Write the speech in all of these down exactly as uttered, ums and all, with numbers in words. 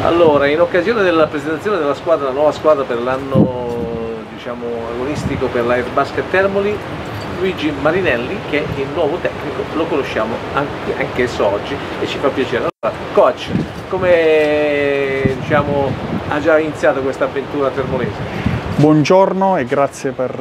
Allora, in occasione della presentazione della squadra, la nuova squadra per l'anno diciamo agonistico per l'Airbasket Termoli, Luigi Marinelli, che è il nuovo tecnico, lo conosciamo anche, anch'esso oggi e ci fa piacere. Allora, coach, come diciamo, ha già iniziato questa avventura termolese? Buongiorno e grazie per,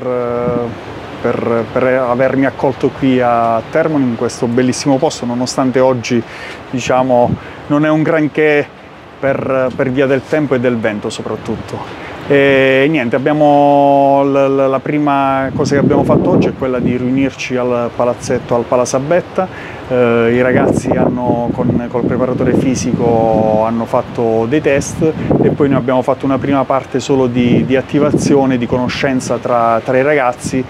per, per avermi accolto qui a Termoli, in questo bellissimo posto, nonostante oggi diciamo, non è un granché per, per via del tempo e del vento soprattutto. E niente, abbiamo, la, la prima cosa che abbiamo fatto oggi è quella di riunirci al palazzetto, al Palasabetta. Eh, I ragazzi hanno, con col preparatore fisico hanno fatto dei test e poi noi abbiamo fatto una prima parte solo di, di attivazione, di conoscenza tra, tra i ragazzi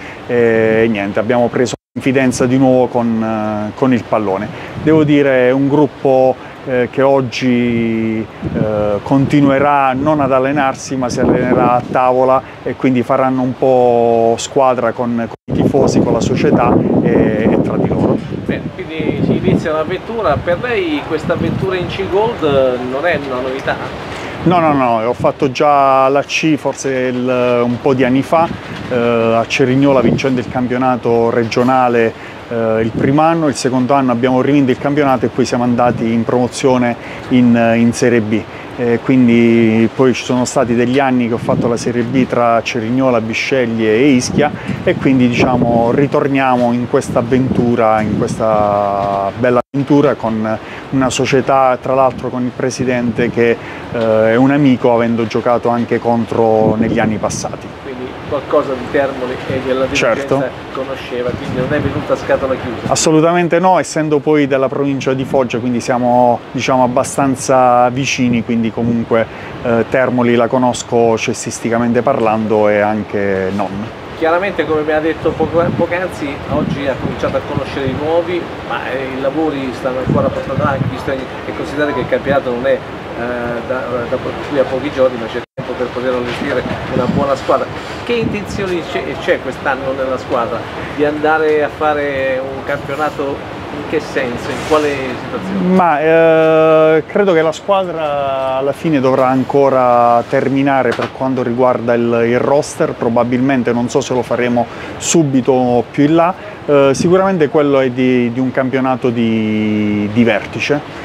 e niente, abbiamo preso confidenza di nuovo con, con il pallone. Devo dire, è un gruppo eh, che oggi eh, continuerà non ad allenarsi, ma si allenerà a tavola e quindi faranno un po' squadra con, con i tifosi, con la società e, e tra di loro. Bene, quindi si inizia un'avventura. Per lei questa avventura in C Gold non è una novità? No, no, no, ho fatto già la C forse il, un po' di anni fa, eh, a Cerignola vincendo il campionato regionale eh, il primo anno, il secondo anno abbiamo rivinto il campionato e poi siamo andati in promozione in, in Serie B. Eh, quindi poi ci sono stati degli anni che ho fatto la Serie B tra Cerignola, Bisceglie e Ischia e quindi diciamo ritorniamo in questa avventura, in questa bella avventura con una società, tra l'altro con il presidente che eh, è un amico, avendo giocato anche contro negli anni passati. Quindi qualcosa di Termoli e della dirigenza certo. conosceva, quindi non è venuta a scatola chiusa? Assolutamente no, essendo poi della provincia di Foggia, quindi siamo diciamo abbastanza vicini, quindi comunque eh, Termoli la conosco cestisticamente parlando e anche non. Chiaramente, come mi ha detto poc'anzi, oggi ha cominciato a conoscere i nuovi, ma i lavori stanno ancora portando avanti, visto che considerate che il campionato non è eh, da, da qui a pochi giorni, ma c'è tempo per poter allestire una buona squadra. Che intenzioni c'è quest'anno nella squadra? Di andare a fare un campionato? In che senso? In quale situazione? Ma eh, credo che la squadra alla fine dovrà ancora terminare per quanto riguarda il, il roster, probabilmente non so se lo faremo subito o più in là, eh, sicuramente quello è di, di un campionato di, di vertice.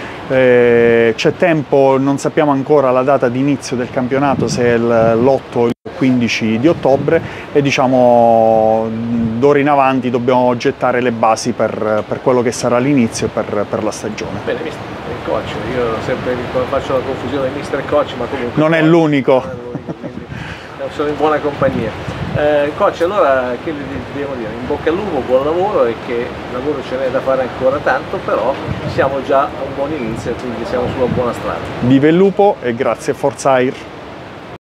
Eh, c'è tempo, non sappiamo ancora la data di inizio del campionato, se è l'otto o il quindici di ottobre e diciamo d'ora in avanti dobbiamo gettare le basi per, per quello che sarà l'inizio e per, per la stagione. Bene, mister coach, io sempre faccio la confusione mister coach, ma comunque non è l'unico. Sono in buona compagnia. Eh, coach, allora che devo dire? In bocca al lupo, buon lavoro e che lavoro ce n'è da fare ancora tanto, però siamo già a un buon inizio, quindi siamo sulla buona strada. Vive il lupo e grazie, Forza Air!